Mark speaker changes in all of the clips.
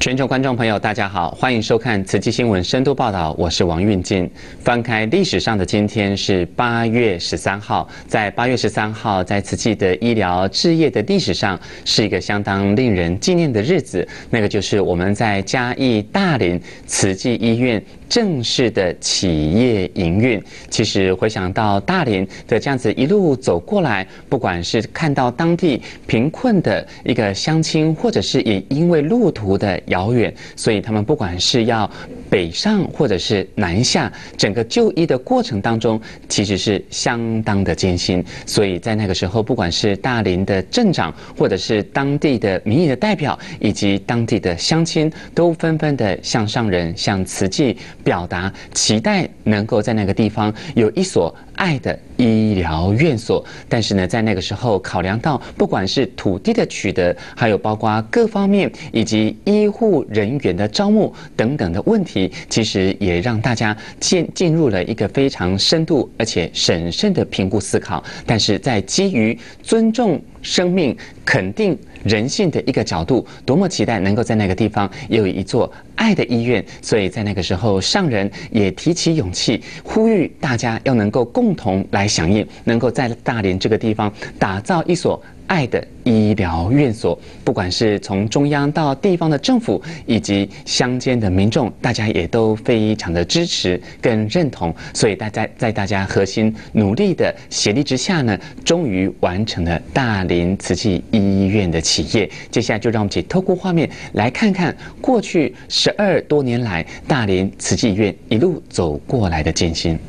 Speaker 1: 全球观众朋友，大家好，欢迎收看慈济新闻深度报道，我是王运进。翻开历史上的今天是8月13号，在8月13号，在慈济的医疗置业的历史上，是一个相当令人纪念的日子。那个就是我们在嘉义大林慈济医院正式的企业营运。其实回想到大林的这样子一路走过来，不管是看到当地贫困的一个乡亲，或者是也因为路途的遥远，所以他们不管是要北上或者是南下，整个就医的过程当中，其实是相当的艰辛。所以在那个时候，不管是大林的镇长，或者是当地的民意的代表，以及当地的乡亲，都纷纷的向上人、向慈济表达期待，能够在那个地方有一所爱的医疗院所。但是呢，在那个时候考量到不管是土地的取得，还有包括各方面以及医护人员的招募等等的问题，其实也让大家进入了一个非常深度而且审慎的评估思考。但是在基于尊重生命、肯定人性的一个角度，多么期待能够在那个地方有一座爱的医院。所以在那个时候，上人也提起勇气，呼吁大家要能够共同来响应，能够在大林这个地方打造一所爱的医疗院所。不管是从中央到地方的政府以及乡间的民众，大家也都非常的支持跟认同。所以在大家核心努力的协力之下呢，终于完成了大林慈济医院的企业。接下来就让我们一起透过画面来看看过去12多年来大林慈济医院一路走过来的艰辛。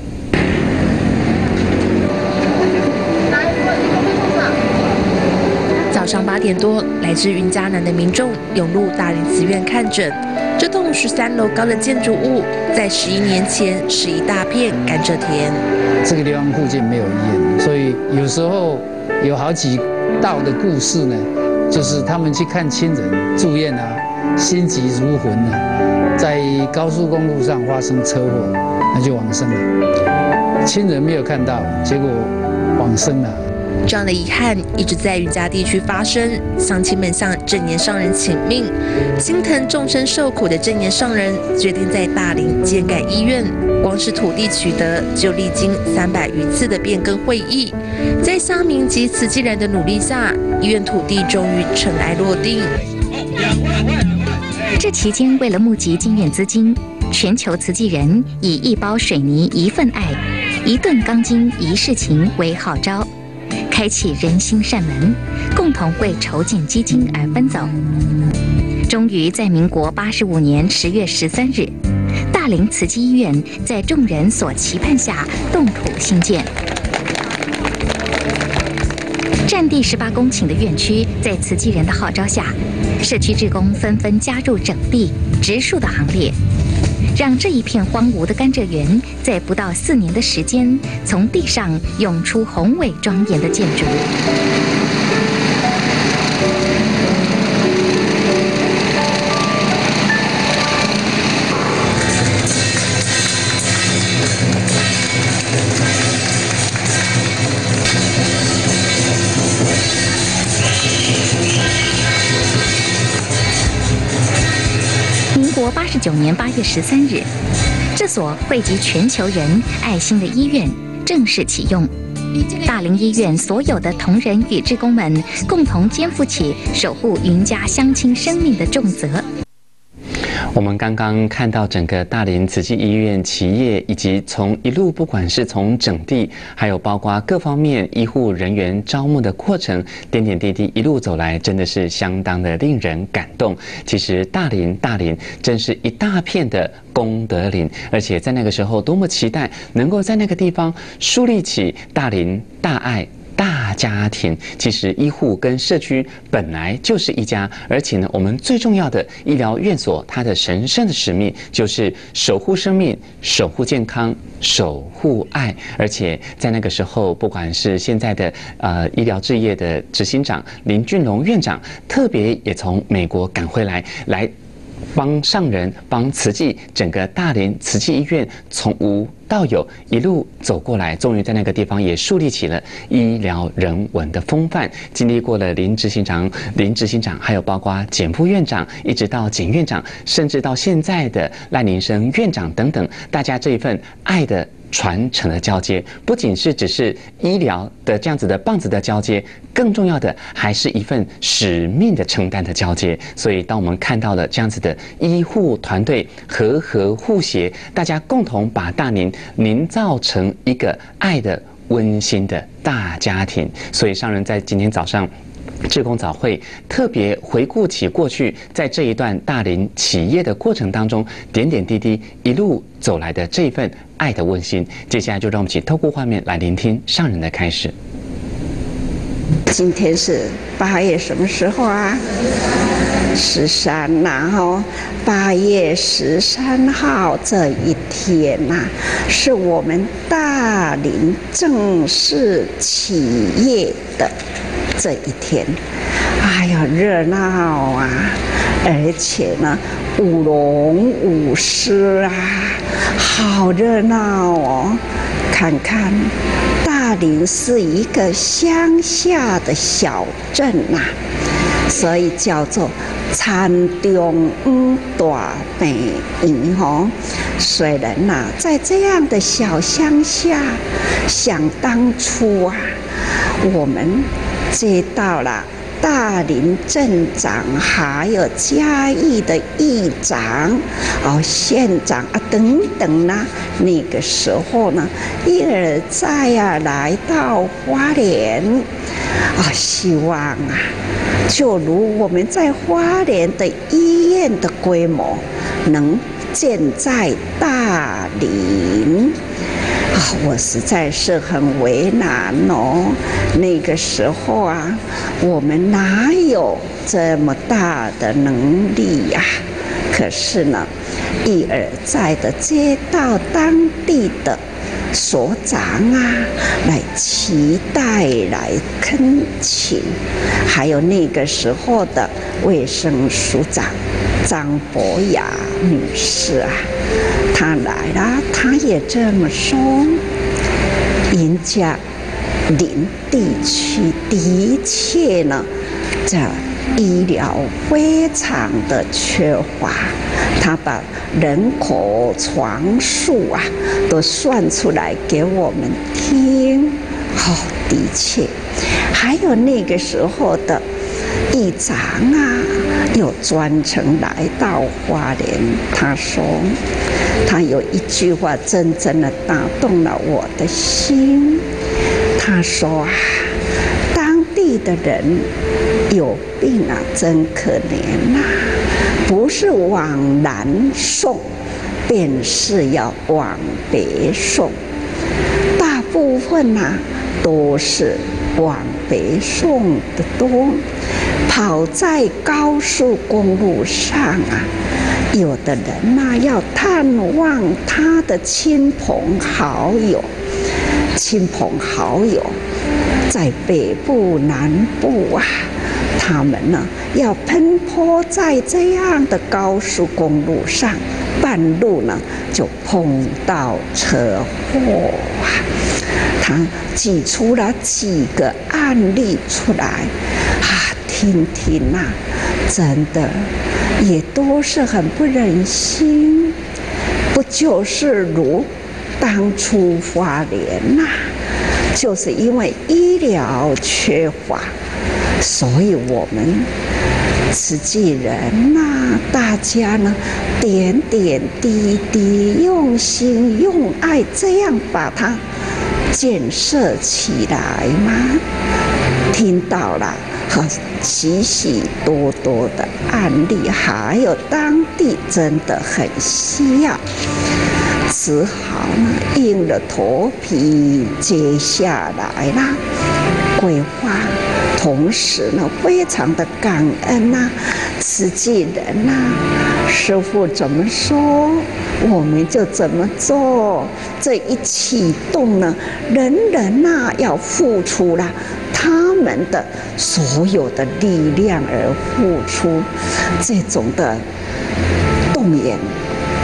Speaker 2: 早上8点多，来自云嘉南的民众涌入大林慈院看诊。这栋13楼高的建筑物，在11年前是一大片甘蔗田。
Speaker 3: 这个地方附近没有医院，所以有时候有好几道的故事呢，就是他们去看亲人住院啊，心急如焚啊，在高速公路上发生车祸，那就往生了。亲人没有看到，结果往生了。
Speaker 2: 这样的遗憾一直在云嘉地区发生，乡亲们向正言上人请命，心疼众生受苦的正言上人决定在大林建盖医院。光是土地取得就历经300余次的变更会议，在乡民及慈济人的努力下，医院土地终于尘埃落定。
Speaker 4: 这期间，为了募集经验资金，全球慈济人以1包水泥1份爱，1吨钢筋1事情为号召，开启人心善门，共同为筹建基金而奔走。终于在民国85年10月13日，大林慈济医院在众人所期盼下动土兴建。占地18公顷的院区，在慈济人的号召下，社区志工纷纷加入整地植树的行列，让这一片荒芜的甘蔗园在不到4年的时间，从地上涌出宏伟庄严的建筑。民国89年8月13日，这所惠及全球人爱心的医院正式启用。大林医院所有的同仁与志工们共同肩负起守护云嘉乡亲生命的重责。
Speaker 1: 我们刚刚看到整个大林慈济医院企业，以及从一路不管是从整地，还有包括各方面医护人员招募的过程，点点滴滴一路走来，真的是相当的令人感动。其实大林真是一大片的功德林，而且在那个时候多么期待能够在那个地方树立起大林大爱大家庭。其实医护跟社区本来就是一家，而且呢，我们最重要的医疗院所，它的神圣的使命就是守护生命、守护健康、守护爱。而且在那个时候，不管是现在的医疗置业的执行长林俊龙院长，特别也从美国赶回来帮上人、帮慈济整个大林慈济医院从无到有，一路走过来，终于在那个地方也树立起了医疗人文的风范。经历过了林执行长，还有包括简副院长，一直到简院长，甚至到现在的赖宁生院长等等，大家这一份爱的传承的交接，不仅是只是医疗的这样子的棒子的交接，更重要的还是一份使命的承担的交接。所以当我们看到了这样子的医护团队和互协，大家共同把大林营造成一个爱的温馨的大家庭。所以上人在今天早上志工早会特别回顾起过去在这一段大林企业的过程当中，点点滴滴一路走来的这一份爱的温馨。接下来就让我们一起透过画面来聆听上人的开始。
Speaker 5: 今天是8月什么时候啊？13呐，8月13号这一天呐，是我们大林正式企业的这一天。哎呀，热闹啊！而且呢，舞龙舞狮啊，好热闹哦！看看，大林是一个乡下的小镇呐，所以叫做田中大美园哦。虽然呐，在这样的小乡下，想当初啊，我们接到了大林镇长，还有嘉义的议长、县长啊等等呢。那个时候呢，一而再啊来到花莲希望啊，就如我们在花莲的医院的规模，能建在大林。我实在是很为难哦。那个时候啊，我们哪有这么大的能力呀？可是呢，一而再的接到当地的所长啊来期待、来恳请，还有那个时候的卫生署长张博雅女士啊，她来了，她也这么说，人家林地区的确呢，这医疗非常的缺乏，他把人口床数啊都算出来给我们听。的确，还有那个时候的议长啊，又专程来到花莲，他说他有一句话真正的打动了我的心。他说当地的人有病啊，真可怜啊，不是往南送，便是要往北送，大部分都是往北送的多。跑在高速公路上啊，有的人要探望他的亲朋好友，在北部南部啊，他们要奔波在这样的高速公路上，半路就碰到车祸啊。他举出了几个案例出来听听真的也都是很不忍心。不就是如当初花莲就是因为医疗缺乏，所以我们慈济人大家点点滴滴用心用爱这样把它建设起来吗？听到了许许多多的案例，还有当地真的很需要，只好硬着头皮接下来规划。同时非常的感恩慈济人师父怎么说我们就怎么做。这一启动人人要付出了他们的所有的力量而付出，这种的动员，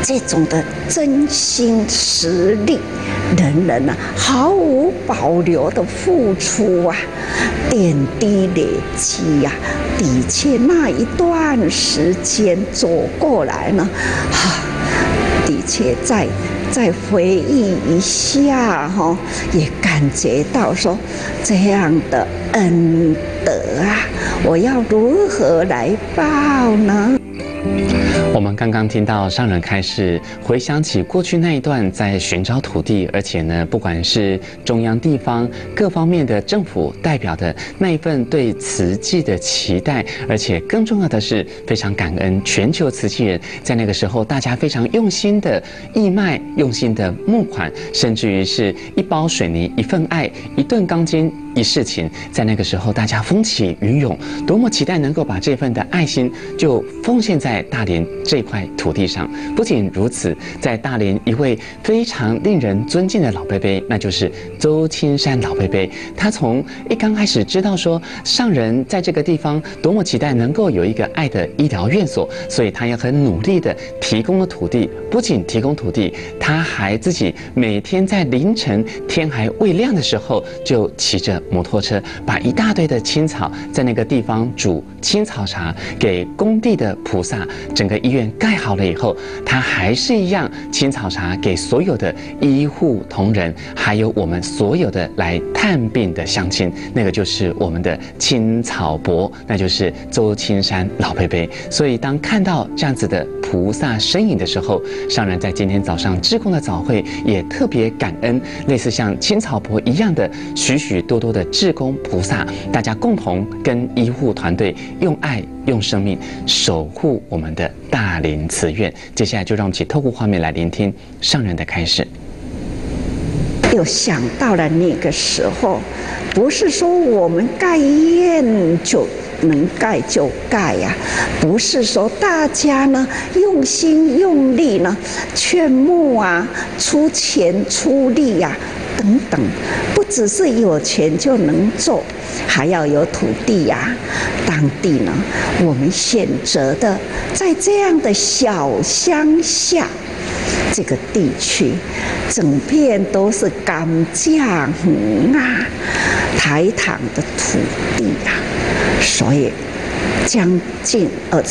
Speaker 5: 这种的真心实力，人人毫无保留的付出啊，点滴累积呀，的确那一段时间走过来呢，的确再回忆一下哈，也感觉到说这样的恩德啊，我要如何来报呢？
Speaker 1: 我们刚刚听到上人开示，回想起过去那一段在寻找土地，而且呢，不管是中央、地方各方面的政府代表的那一份对慈济的期待，而且更重要的是非常感恩全球慈济人，在那个时候大家非常用心的义卖、用心的募款，甚至于是一包水泥、一份爱、一顿钢筋。一事情，在那个时候大家风起云涌，多么期待能够把这份的爱心就奉献在大连这块土地上。不仅如此，在大连一位非常令人尊敬的老伯伯，那就是周青山老伯伯。他从一刚开始知道说上人在这个地方多么期待能够有一个爱的医疗院所，所以他也很努力的提供了土地。不仅提供土地，他还自己每天在凌晨天还未亮的时候，就骑着摩托车，把一大堆的青草在那个地方煮青草茶给工地的菩萨。整个医院盖好了以后，他还是一样青草茶给所有的医护同仁，还有我们所有的来探病的乡亲。那个就是我们的青草伯，那就是周青山老伯伯。所以当看到这样子的菩萨身影的时候，上人在今天早上志工的早会也特别感恩，类似像青草伯一样的许许多多的志工菩萨，大家共同跟医护团队用爱用生命守护我们的大林慈院。接下来就让我们一起透过画面来聆听上人的开示。
Speaker 5: 又想到了那个时候，不是说我们盖医院就能盖就盖呀，不是说大家呢用心用力呢，劝募啊，出钱出力呀，等等，不只是有钱就能做，还要有土地呀。当地呢，我们选择的在这样的小乡下这个地区，整片都是甘蔗园啊，台糖的土地啊，所以将近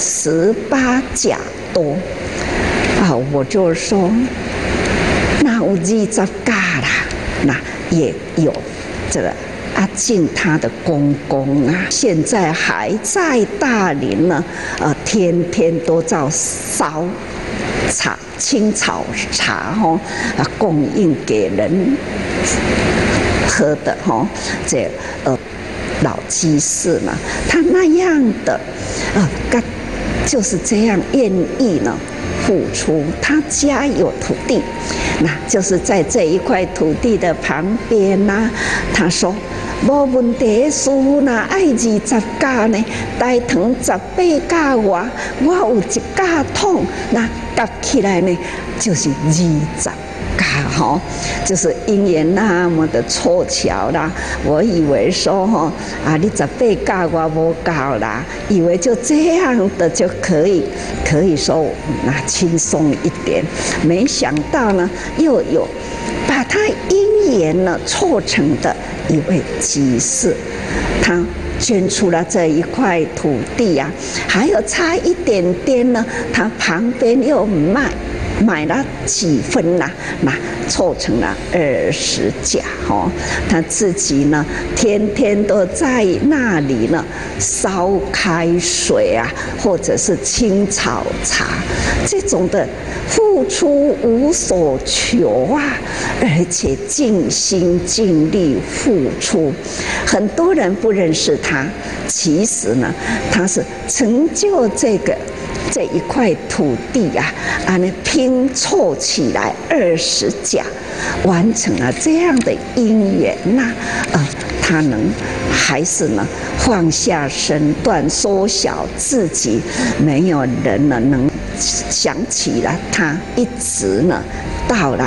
Speaker 5: 18甲多啊，我就说那有20甲啦，那也有这个阿静他的公公啊，现在还在大林呢，天天都在烧青草茶供应给人喝的这老居士呢，他那样的就是这样愿意呢付出。他家有土地，那就是在这一块土地的旁边呢，他说无问题，师父若爱20甲呢，大堂18甲我有1甲桶，那夹起来呢就是20甲就是因缘那么的凑巧啦。我以为说你18甲我无够啦，以为就这样的就可以说轻松一点，没想到呢又有把他因缘呢凑成的一位居士，他捐出了这一块土地啊，还有差一点点呢，他旁边又买了几分啦，那凑成了20甲他自己呢天天都在那里呢烧开水啊，或者是青草茶，这种的付出无所求啊，而且尽心尽力付出。很多人不认识他，其实呢他是成就这一块土地啊，拼凑起来20甲，完成了这样的因缘他还是放下身段，缩小自己，没有人能想起了他，一直到了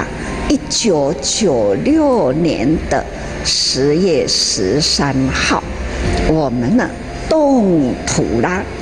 Speaker 5: 1996年的10月13号，我们动土了。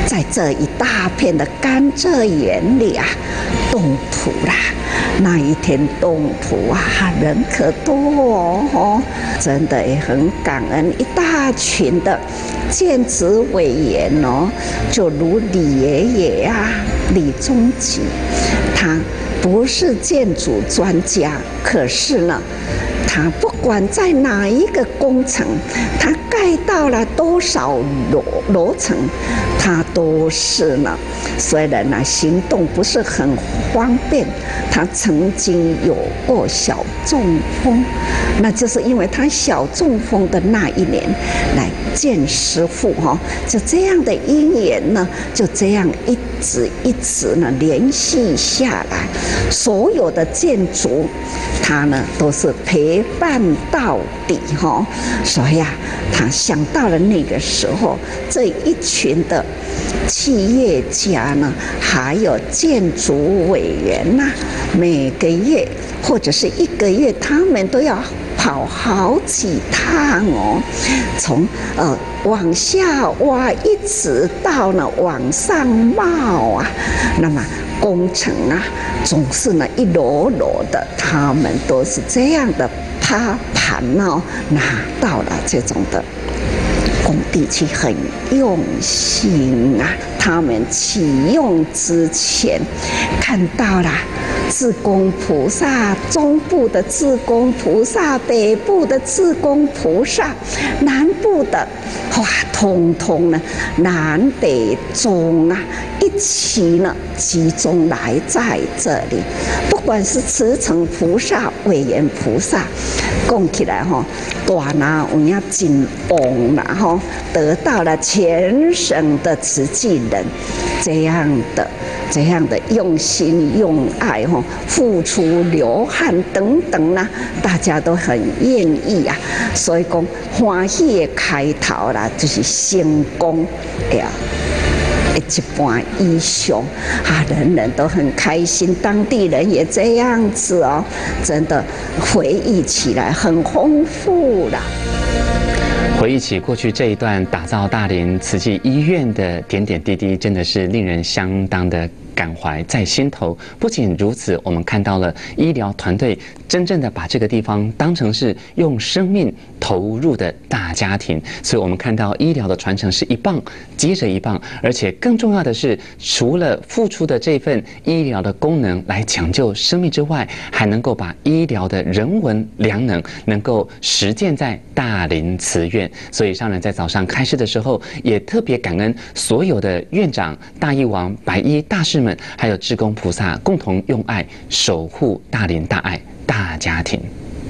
Speaker 5: 在这一大片的甘蔗园里啊，动土啦。那一天动土啊，人可多哦，真的也很感恩。一大群的建职委员哦，就如李爷爷啊，李宗吉，他不是建筑专家，可是呢，他不管在哪一个工程，他盖到了多少楼层，他都是呢。虽然呢行动不是很方便，他曾经有过小中风，那就是因为他小中风的那一年来见师父哈，就这样的因缘呢，就这样一直呢联系下来，所有的建筑他呢都是陪伴到底哈，所以啊，他想到了那个时候这一群的企业家呢，还有建筑委员呐，每个月或者是一个月，他们都要跑好几趟哦，从往下挖，一直到呢往上冒啊。那么工程啊，总是呢一箩箩的，他们都是这样的趴盘哦，拿到了这种的工地去，很用心啊。他们启用之前看到了志公菩萨，中部的志公菩萨，北部的志公菩萨，南部的哇，通通呢南北中啊一起呢集中来在这里。不管是慈诚菩萨、韦严菩萨，讲起来哈，大拿有影真旺啦哈，得到了全省的慈济人这样的用心用爱哈，付出流汗等等啦，大家都很愿意啊。所以讲欢喜的开头啦，就是成功呀。一半以上啊，人人都很开心，当地人也这样子哦，真的回忆起来很丰富啦。
Speaker 1: 回忆起过去这一段打造大林慈济医院的点点滴滴，真的是令人相当的感怀在心头。不仅如此，我们看到了医疗团队真正的把这个地方当成是用生命投入的大家庭，所以我们看到医疗的传承是一棒接着一棒，而且更重要的是，除了付出的这份医疗的功能来抢救生命之外，还能够把医疗的人文良能能够实践在大林慈院。所以上人在早上开示的时候，也特别感恩所有的院长、大医王、白衣大士们，还有志公菩萨共同用爱守护大林大爱大家庭。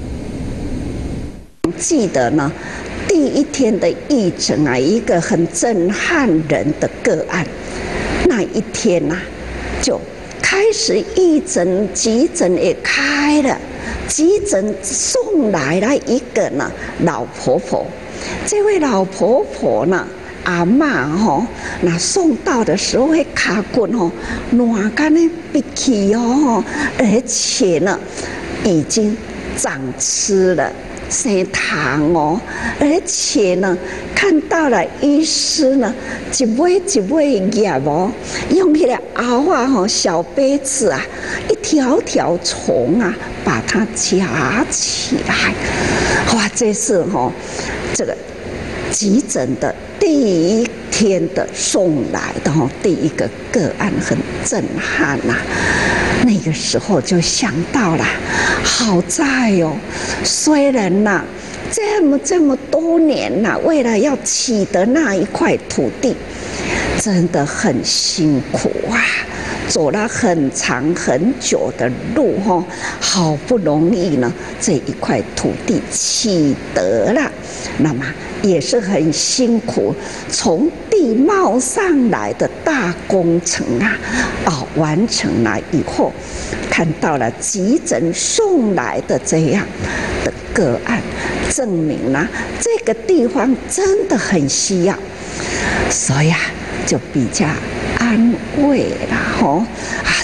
Speaker 5: 记得呢，第一天的义诊啊，一个很震撼人的个案。那一天啊，就开始义诊，急诊也开了，急诊送来了一个呢老婆婆。这位老婆婆呢，阿嬷吼，那送到的时候会卡棍吼，软干的闭气哦，而且呢，已经长吃了。生糖哦，而且呢，看到了医师呢，一尾一尾叶哦，用那个螯啊吼小杯子啊，一条条虫啊，把它夹起来。哇，这是吼这个急诊的第一天的送来的吼第一个个案，很震撼呐。那个时候就想到了，好在哦，虽然呐这么多年呐，为了要取得那一块土地，真的很辛苦啊，走了很长很久的路哈，好不容易呢这一块土地取得了，那么也是很辛苦，从地貌上来的大工程啊，完成了以后，看到了急诊送来的这样的个案，证明了这个地方真的很需要，所以啊，就比较安慰了吼啊，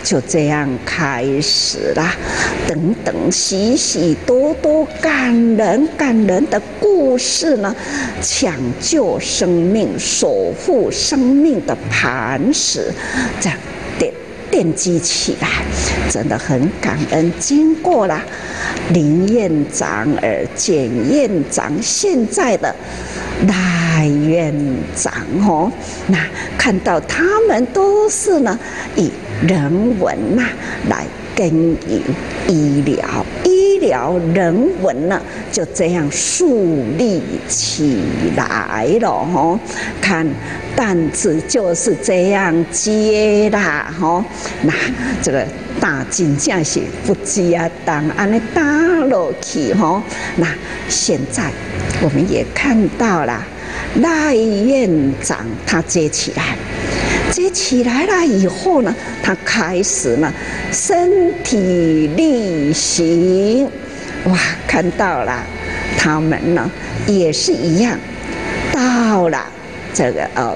Speaker 5: 就这样开始啦。等等，许许多多感人的故事呢，抢救生命、守护生命的磐石，这样奠基起来，真的很感恩。经过了林院长、简院长，现在的赖院长哦，那看到他们都是呢以人文来耕耘医疗人文呢就这样树立起来了哦。看担子就是这样接啦哦，那这个大真正是不只当安尼打落去哦。那现在我们也看到了赖院长他接起来了以后呢，他开始呢身体力行，哇，看到了他们呢也是一样，到了这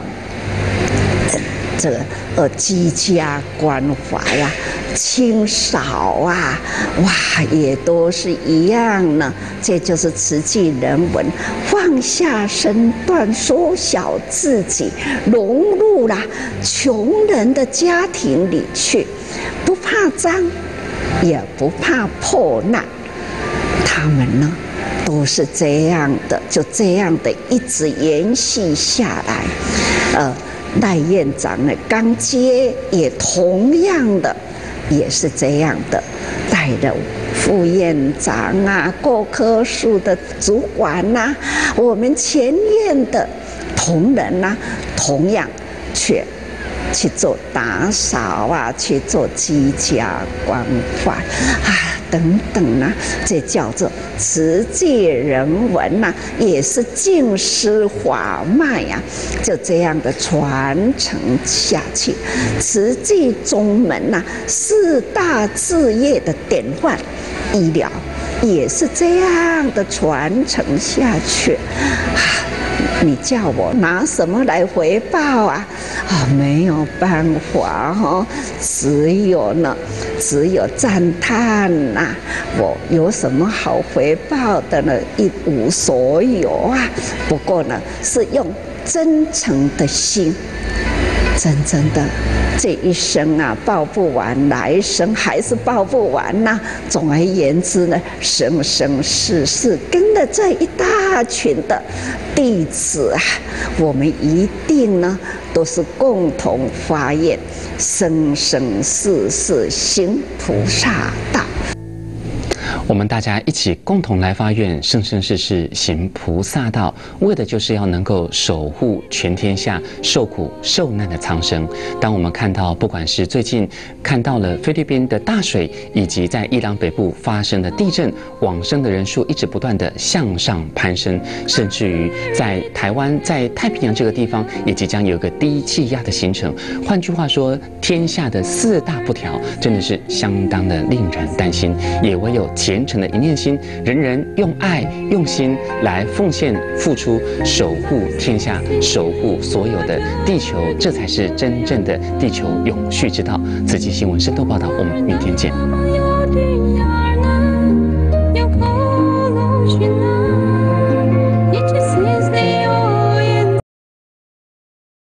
Speaker 5: 个居家关怀呀、清扫啊，哇，也都是一样呢。这就是慈济人文，放下身段，缩小自己，融入了穷人的家庭里去，不怕脏，也不怕破烂。他们呢，都是这样的，就这样的一直延续下来。赖院长呢，刚接也同样的，也是这样的，带着副院长啊、各科处的主管啊，我们前院的同仁啊，同样去做打扫啊，去做居家关怀啊，等等啊，这叫做慈济人文啊，也是净施法脉啊，就这样的传承下去。慈济宗门啊，四大志业的典范，医疗也是这样的传承下去啊。你叫我拿什么来回报啊？没有办法哦，只有赞叹呐。我有什么好回报的呢？一无所有啊。不过呢，是用真诚的心，真的。这一生啊，报不完，来生还是报不完呐。总而言之呢，生生世世跟着这一大群的弟子啊，我们一定呢都是共同发愿，生生世世行菩萨道。
Speaker 1: 我们大家一起共同来发愿，生生世世行菩萨道，为的就是要能够守护全天下受苦受难的苍生。当我们看到，不管是最近看到了菲律宾的大水，以及在伊朗北部发生的地震，往生的人数一直不断的向上攀升，甚至于在台湾，在太平洋这个地方，也即将有一个低气压的形成。换句话说，天下的四大不调，真的是相当的令人担心。也唯有虔诚的一念心，人人用爱用心来奉献付出，守护天下，守护所有的地球，这才是真正的地球永续之道。慈济新闻深度报道，我们明天见。